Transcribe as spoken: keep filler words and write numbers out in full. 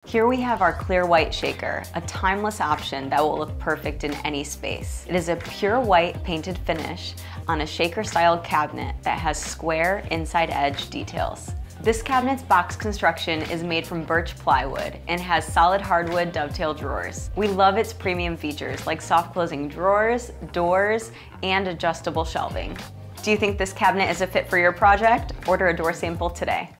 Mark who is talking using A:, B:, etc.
A: Here we have our clear white shaker, a timeless option that will look perfect in any space. It is a pure white painted finish on a shaker-style cabinet that has square inside edge details. This cabinet's box construction is made from birch plywood and has solid hardwood dovetail drawers. We love its premium features like soft closing drawers, doors, and adjustable shelving. Do you think this cabinet is a fit for your project? Order a door sample today.